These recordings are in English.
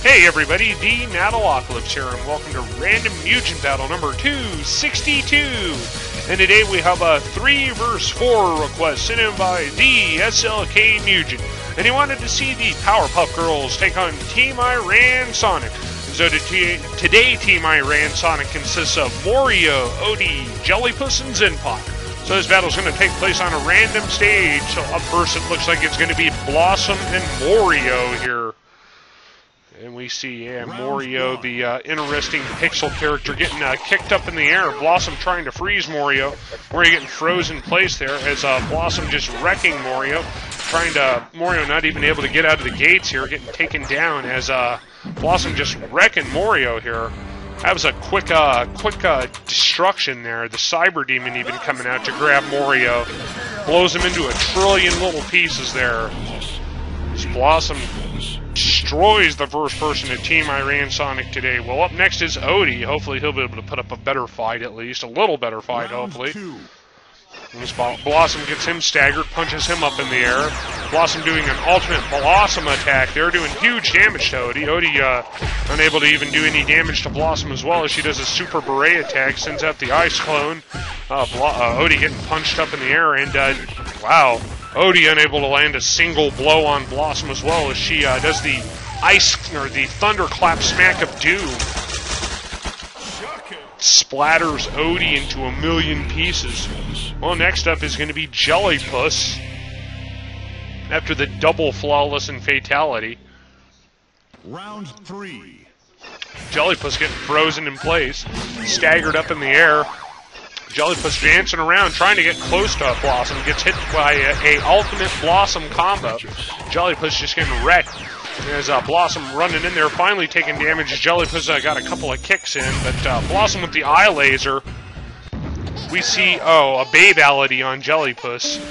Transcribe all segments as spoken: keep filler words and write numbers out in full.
Hey everybody, TheMattalocalypse here, and welcome to Random Mugen Battle number two sixty-two. And today we have a three versus four request sent in by TheSlkmugen. And he wanted to see the Powerpuff Girls take on Team Iransonic. So today Team Iransonic consists of Morio, Odie, Jellypus, and Zenpot. So this battle is going to take place on a random stage. So up first it looks like it's going to be Blossom and Morio here. And we see yeah, Morio, the uh, interesting pixel character, getting uh, kicked up in the air. Blossom trying to freeze Morio. Morio getting frozen in place there as uh, Blossom just wrecking Morio. Trying to, Morio not even able to get out of the gates here, getting taken down as uh, Blossom just wrecking Morio here. That was a quick, uh, quick uh, destruction there. The Cyber Demon even coming out to grab Morio. Blows him into a trillion little pieces there. As Blossom destroys the first person at Team Iransonic today. Well, up next is Odie. Hopefully he'll be able to put up a better fight at least. A little better fight, hopefully. And Blossom gets him staggered, punches him up in the air. Blossom doing an ultimate Blossom attack. They're doing huge damage to Odie. Odie uh, unable to even do any damage to Blossom as well as she does a super beret attack, sends out the ice clone. Uh, uh, Odie getting punched up in the air, and uh, wow. Odie unable to land a single blow on Blossom as well as she uh, does the ice or the thunderclap smack of doom. Splatters Odie into a million pieces. Well, next up is going to be Jellypus after the double flawless and fatality. Round three. Jellypus getting frozen in place, staggered up in the air. Jellypus dancing around, trying to get close to Blossom, gets hit by a, a ultimate Blossom combo. Jellypus just getting wrecked. There's uh, Blossom running in there, finally taking damage. Jellypus uh, got a couple of kicks in, but uh, Blossom with the eye laser. We see, oh, a babality on Jellypus.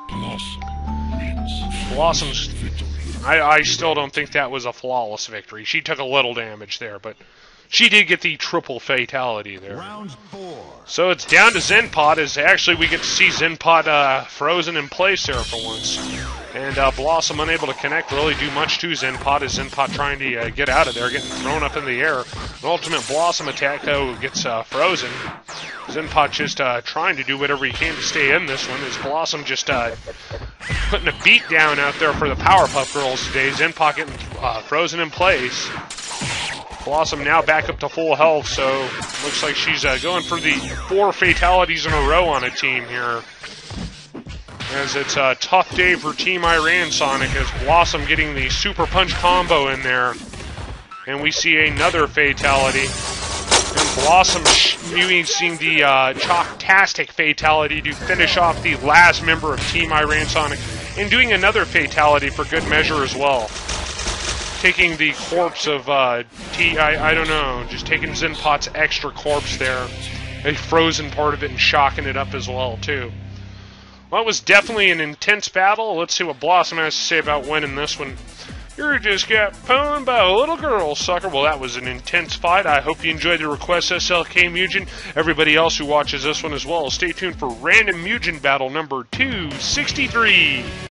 Blossom's, I, I still don't think that was a flawless victory. She took a little damage there, but she did get the triple fatality there. Round four. So it's down to Zenpot, as actually we get to see Zenpot uh, frozen in place there for once. And uh, Blossom unable to connect, really do much to Zenpot, as Zenpot trying to uh, get out of there, getting thrown up in the air. An ultimate Blossom attack, though, gets uh, frozen. Zenpot just uh, trying to do whatever he can to stay in this one, as Blossom just uh, putting a beat down out there for the Powerpuff Girls today. Zenpot getting uh, frozen in place. Blossom now back up to full health, so looks like she's uh, going for the four fatalities in a row on a team here. As it's a tough day for Team Iransonic, as Blossom getting the super punch combo in there. And we see another fatality. And Blossom using the uh, Chalktastic fatality to finish off the last member of Team Iransonic. And doing another fatality for good measure as well. Taking the corpse of uh, T, I, I don't know, just taking Zenpot's extra corpse there, a frozen part of it, and shocking it up as well, too. Well, it was definitely an intense battle. Let's see what Blossom has to say about winning this one. You just got pwned by a little girl, sucker. Well, that was an intense fight. I hope you enjoyed the request, TheSlkmugen. Everybody else who watches this one as well, stay tuned for Random Mugen Battle number two sixty-three.